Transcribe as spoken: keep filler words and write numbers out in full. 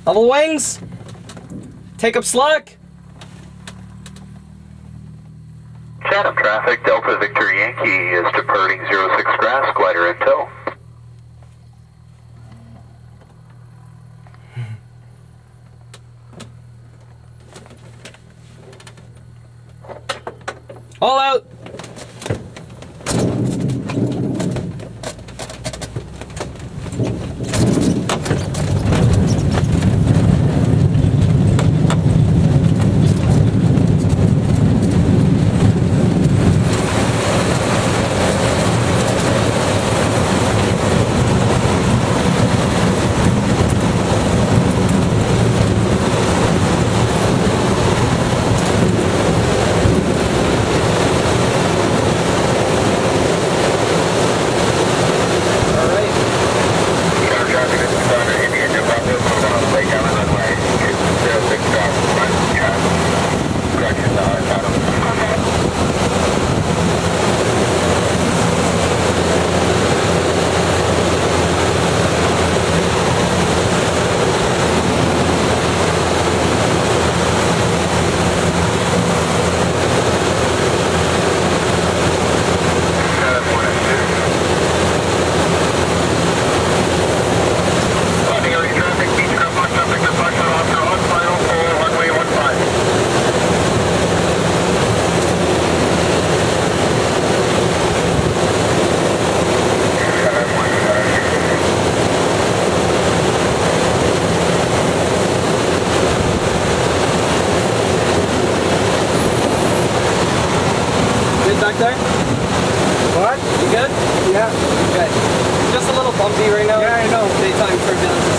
Level wings. Take up slack. Chatham traffic, Delta Victor Yankee is departing zero six grass, glider in tow. All out. Back there? What? You good? Yeah. Okay. Just a little bumpy right now. Yeah, I know. Daytime turbulence.